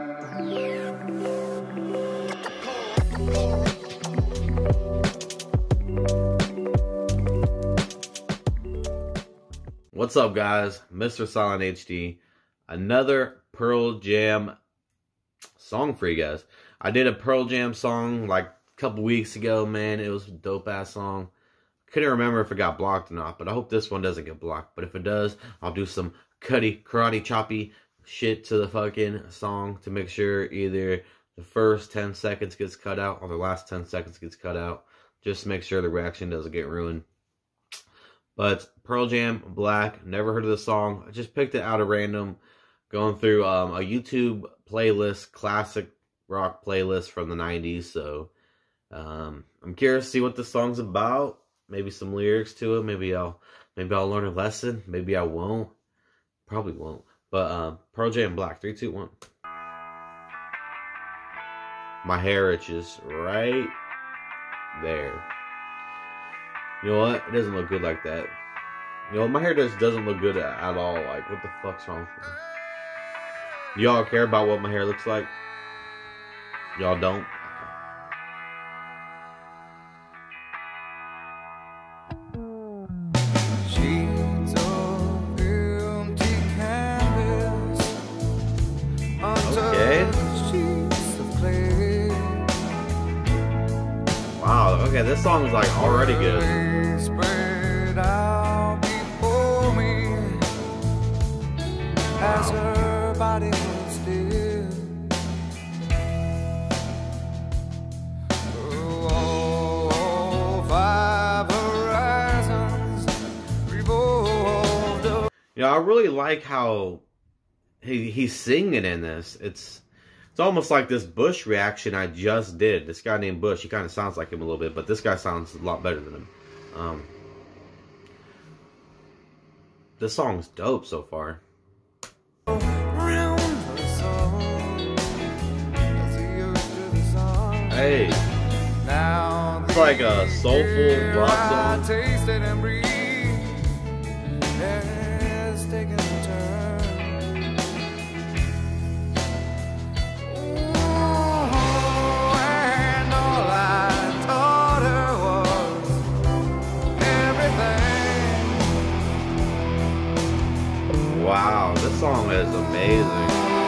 What's up, guys? Mr. Silent HD. Another Pearl Jam song for you guys. I did a Pearl Jam song like a couple weeks ago, man. It was a dope-ass song. Couldn't remember if it got blocked or not, but I hope this one doesn't get blocked. But if it does, I'll do some karate choppy shit to the fucking song to make sure either the first 10 seconds gets cut out or the last 10 seconds gets cut out. Just to make sure the reaction doesn't get ruined. But Pearl Jam, Black, never heard of the song. I just picked it out of random, going through a YouTube playlist, classic rock playlist from the 90s. So I'm curious to see what the song's about. Maybe some lyrics to it. Maybe I'll learn a lesson. Maybe I won't. Probably won't. But Pearl Jam, Black, 3, 2, 1. My hair itches right there. You know what? It doesn't look good like that. You know, my hair just doesn't look good at all. Like, what the fuck's wrong with me? Y'all care about what my hair looks like? Y'all don't? Okay. Wow, okay, this song is like already good. You know, I really like how he's singing in this. It's almost like this Bush reaction I just did. This guy named Bush, he kind of sounds like him a little bit, but this guy sounds a lot better than him. This song's dope so far. Hey, it's like a soulful rock song. Wow, this song is amazing.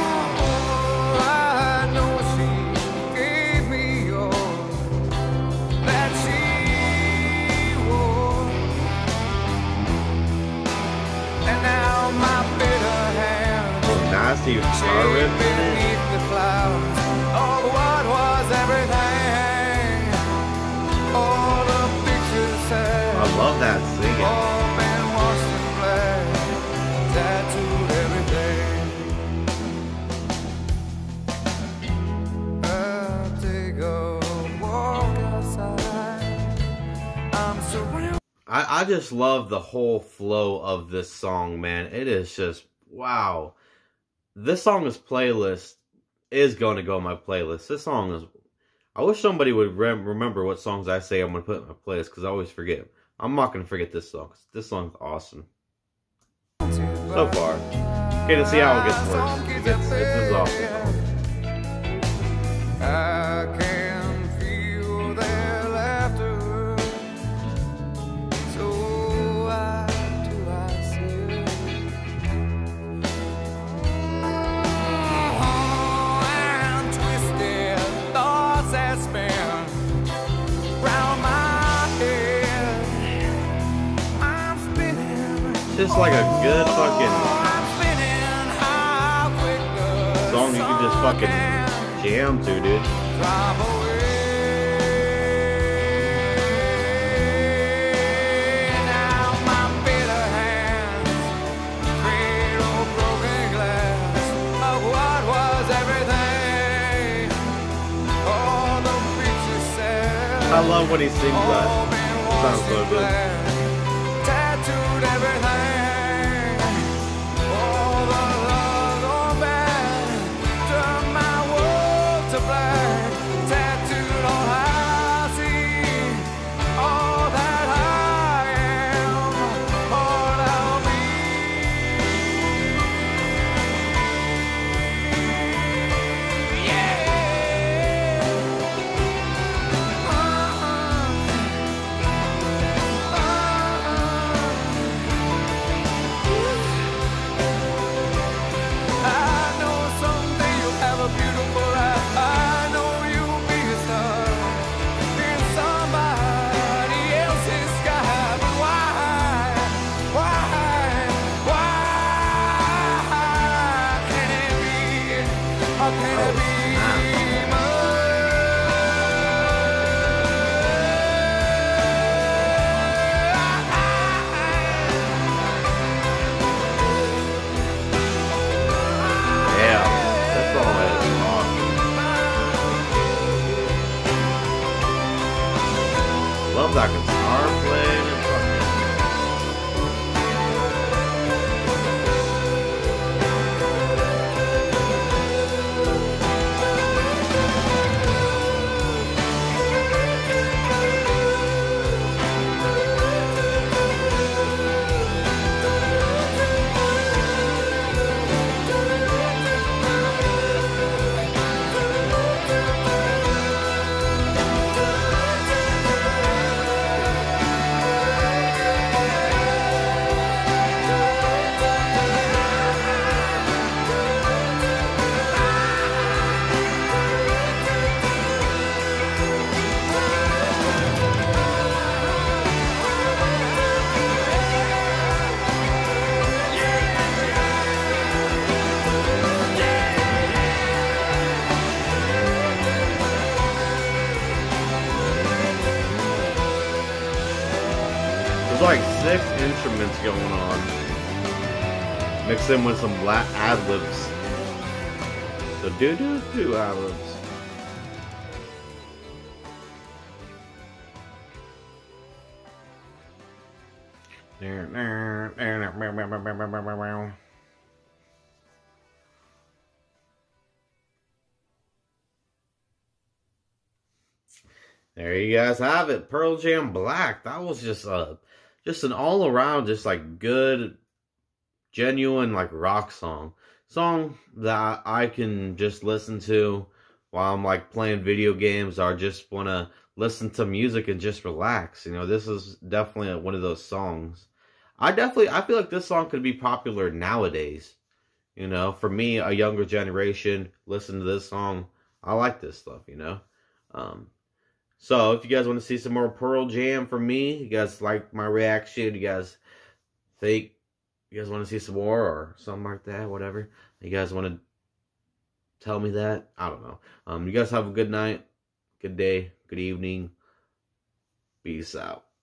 Oh, nasty guitar riff in it. I love that singing. I just love the whole flow of this song, man. It is just, wow. This song's playlist is going to go on my playlist. This song is, I wish somebody would remember what songs I say I'm going to put in my playlist, because I always forget. I'm not going to forget this song. This song's awesome. So far. Okay, to see how it gets worse. It gets awesome. I can feel their laughter, so why do I say, and twisted thoughts that spin round my head. I'm spinning. Just like a good fucking song you can just fucking jam to, dude. I love when he sings that. It sounds so good. can it be Yeah, that song is awesome. Love that guitar playing and there's like 6 instruments going on. Mix in with some ad-libs. So do ad-libs. There you guys have it, Pearl Jam Black. That was just an all around, just like good, genuine like rock song that I can just listen to while I'm like playing video games or just want to listen to music and just relax. You know, this is definitely one of those songs. I feel like this song could be popular nowadays. You know, for me, a younger generation, listen to this song. I like this stuff, you know. So if you guys want to see some more Pearl Jam from me, you guys like my reaction, you guys think you guys want to see some more or something like that, whatever. You guys want to tell me that? I don't know. You guys have a good night, good day, good evening. Peace out.